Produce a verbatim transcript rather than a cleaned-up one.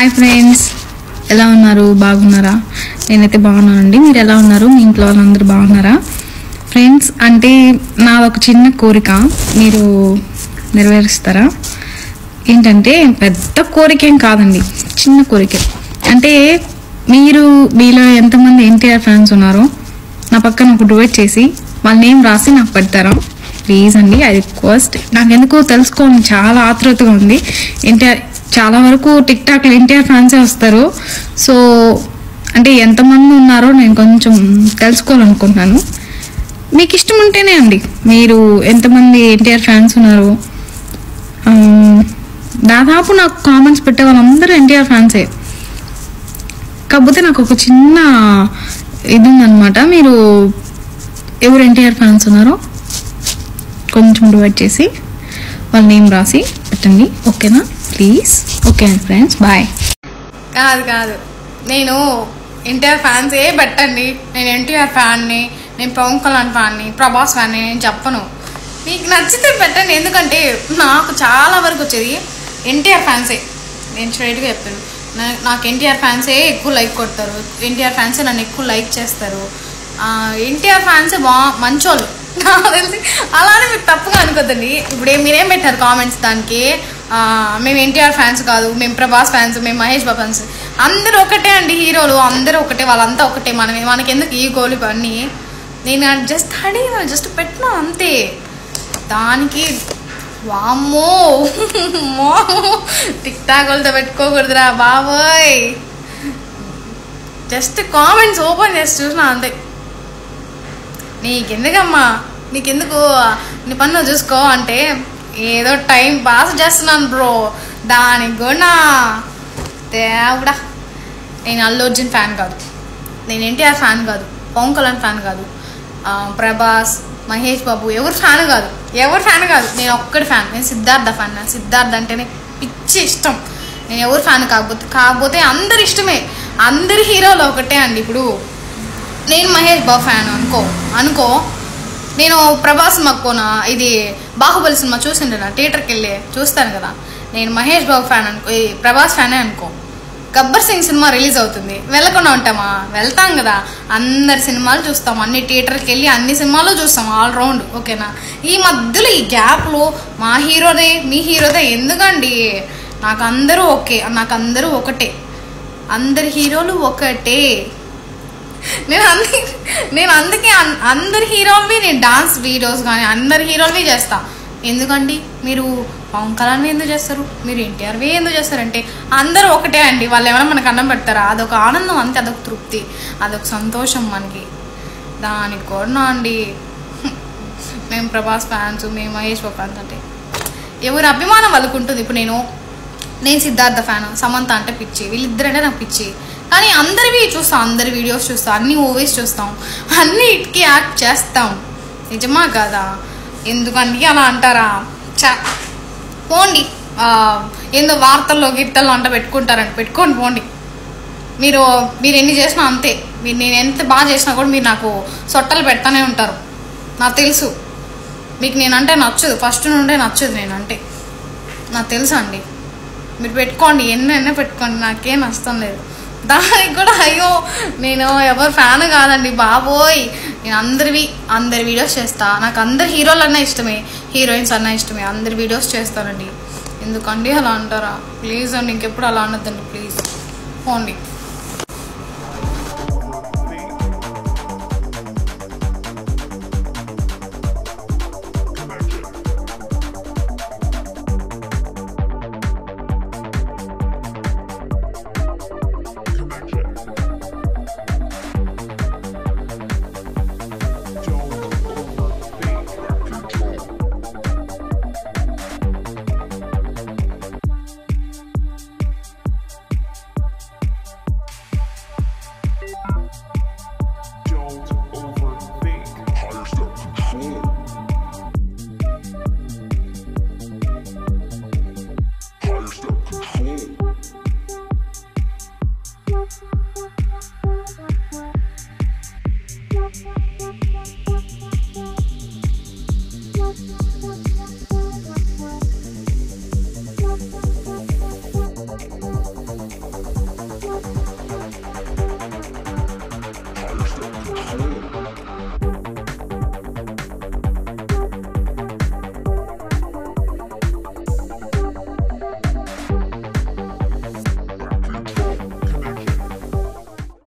Hi friends, ఎలా ఉన్నారు? బాగున్నారా? నేనైతే బాగున్నానండి. మీరు ఎలా ఉన్నారు? మీ ఇంట్లో వాళ్ళందరూ బాగున్నారా? ఫ్రెండ్స్, అంటే నాది ఒక చిన్న కోరిక, మీరు నెరవేరుస్తారా? ఏంటంటే పెద్ద కోరిక ఏం కాదండి, చిన్న కోరిక. అంటే మీరు మీలో ఎంతమంది ఎన్టీఆర్ ఫ్యాన్స్ ఉన్నారో నా పక్కన ఒక డువెట్ చేసి వాళ్ళ నేమ్ రాసి నాకు పెడతారా ప్లీజ్ అండి. I request. నాకు ఎందుకో తెలుసుకోండి, చాలా ఆతృతగా ఉంది. ఎన్టీఆర్ చాలా వరకు టిక్ టాక్లో ఎన్టీఆర్ ఫ్యాన్సే వస్తారు. సో అంటే ఎంతమంది ఉన్నారో నేను కొంచెం తెలుసుకోవాలనుకుంటున్నాను. మీకు ఇష్టం ఉంటేనే అండి, మీరు ఎంతమంది ఎన్టీఆర్ ఫ్యాన్స్ ఉన్నారు. దాదాపు నాకు కామెంట్స్ పెట్టే వాళ్ళందరూ ఎన్టీఆర్ ఫ్యాన్సే. కాకపోతే నాకు ఒక చిన్న ఇది ఉందన్నమాట, మీరు ఎవరు ఎన్టీఆర్ ఫ్యాన్స్ ఉన్నారో కొంచెం డివైడ్ చేసి వాళ్ళ నేమ్ రాసి పెట్టండి, ఓకేనా? ప్లీజ్. ఓకే అండి ఫ్రెండ్స్, బాయ్. కాదు కాదు నేను ఎన్టీఆర్ ఫ్యాన్సే పెట్టండి. నేను ఎన్టీఆర్ ఫ్యాన్ని, నేను పవన్ కళ్యాణ్ ఫ్యాన్ని, ప్రభాస్ ఫ్యాన్ని నేను చెప్పను. మీకు నచ్చితే పెట్టండి, ఎందుకంటే నాకు చాలా వరకు వచ్చేది ఎన్టీఆర్ ఫ్యాన్సే. నేను స్ట్రైట్గా చెప్పాను, నాకు ఎన్టీఆర్ ఫ్యాన్సే ఎక్కువ లైక్ కొడతారు, ఎన్టీఆర్ ఫ్యాన్సే నన్ను ఎక్కువ లైక్ చేస్తారు. ఎన్టీఆర్ ఫ్యాన్సే బా మంచోళ్ళు నాకు తెలిసి. అలానే మీకు తప్పుగా అనుకోద్దండి. ఇప్పుడు మీరేం పెట్టారు కామెంట్స్ దానికి, మేము ఎన్టీఆర్ ఫ్యాన్స్ కాదు, మేము ప్రభాస్ ఫ్యాన్స్, మేము మహేష్ బాబు ఫ్యాన్స్. అందరూ ఒకటే అండి, హీరోలు అందరూ ఒకటే, వాళ్ళంతా ఒకటే. మనం మనకి ఎందుకు ఈ గోలు ఇవన్నీ? నేను జస్ట్ అడిగిన, జస్ట్ పెట్టినా అంతే. దానికి వామ్మో టిక్ టాక్ వాళ్ళతో పెట్టుకోకూడదురా బాబోయ్. జస్ట్ కామెంట్స్ ఓపెన్ చేసి చూసినా అంతే. నీకెందుకమ్మా, నీకెందుకు, నీ పన్ను చూసుకో అంటే ఏదో టైం పాస్ చేస్తున్నాను బ్రో, దానికి కూడా దేవుడా. నేను అల్లు అర్జున్ ఫ్యాన్ కాదు, నేను ఎన్టీఆర్ ఫ్యాన్ కాదు, పవన్ కళ్యాణ్ ఫ్యాన్ కాదు, ప్రభాస్, మహేష్ బాబు ఎవరు ఫ్యాన్ కాదు, ఎవరు ఫ్యాన్ కాదు. నేను ఒక్కడి ఫ్యాన్, నేను సిద్ధార్థ ఫ్యాన్. నా సిద్ధార్థ అంటేనే పిచ్చి ఇష్టం. నేను ఎవరు ఫ్యాన్ కాకపోతే కాకపోతే అందరు ఇష్టమే, అందరి హీరోలు ఒకటే అండి. ఇప్పుడు నేను మహేష్ బాబు ఫ్యాన్ అనుకో అనుకో నేను ప్రభాస్ మక్కున ఇది బాహుబలి సినిమా చూసిండే, నా థియేటర్కి వెళ్ళి చూస్తాను కదా, నేను మహేష్ బాబు ఫ్యాన్ అనుకో, ప్రభాస్ ఫ్యానే అనుకో. గబ్బర్ సింగ్ సినిమా రిలీజ్ అవుతుంది, వెళ్ళకుండా ఉంటామా? వెళ్తాం కదా, అందరి సినిమాలు చూస్తాం, అన్ని థియేటర్కి వెళ్ళి అన్ని సినిమాలు చూస్తాం ఆల్రౌండ్, ఓకేనా? ఈ మధ్యలో ఈ గ్యాప్లో మా హీరోదే మీ హీరోదే ఎందుకండి? నాకు అందరూ ఓకే, నాకు అందరూ ఒకటే, అందరి హీరోలు ఒకటే. నేను అందు నేను అందుకే అందరి హీరోలవి నేను డాన్స్ వీడియోస్ కానీ అందరి హీరోలవి చేస్తా. ఎందుకండి మీరు పవన్ కళ్యాణ్వి ఎందుకు చేస్తారు, మీరు ఎన్టీఆర్వి ఎందుకు చేస్తారంటే అందరూ ఒకటే అండి. వాళ్ళు ఏమైనా మనకు అన్నం పెడతారా? అదొక ఆనందం అంతే, అదొక తృప్తి, అదొక సంతోషం మనకి. దానికి కూడా అండి మేము ప్రభాస్ ఫ్యాన్స్, మేము మహేష్ బాబు ఫ్యాన్స్ అంటే ఎవరి అభిమానం వాళ్ళకు ఉంటుంది. ఇప్పుడు నేను నేను సిద్ధార్థ ఫ్యాన్, సమంత అంటే పిచ్చి, వీళ్ళిద్దరంటే నాకు పిచ్చి. కానీ అందరివి చూస్తాం, అందరి వీడియోస్ చూస్తాం, అన్ని మూవీస్ చూస్తాం, అన్నిటికీ యాక్ట్ చేస్తాం. నిజమా కదా? ఎందుకండి అలా అంటారా? చా పోండి, ఏందో వార్తల్లో గిట్టల్లో అంట పెట్టుకుంటారంట, పెట్టుకోండి పోండి. మీరు మీరు ఎన్ని చేసినా అంతే, మీరు నేను ఎంత బాగా చేసినా కూడా మీరు నాకు సొట్టలు పెడతానే ఉంటారు, నాకు తెలుసు. మీకు నేనంటే నచ్చదు, ఫస్ట్ నుండే నచ్చదు నేనంటే, నాకు తెలుసు అండి. మీరు పెట్టుకోండి, ఎన్నో ఎన్నో పెట్టుకోండి, నాకేం నష్టం లేదు. దానికి కూడా అయ్యో నేను ఎవరు ఫ్యాన్ కాదండి బాబోయ్. నేను అందరివి అందరి వీడియోస్ చేస్తా, నాకు అందరి హీరోలు అన్నా ఇష్టమే, హీరోయిన్స్ అన్నా ఇష్టమే, అందరి వీడియోస్ చేస్తానండి. ఎందుకండి అలా అంటారా? ప్లీజ్ అండి, ఇంకెప్పుడు అలా అనొద్దండి ప్లీజ్, పోండి. Higher step control.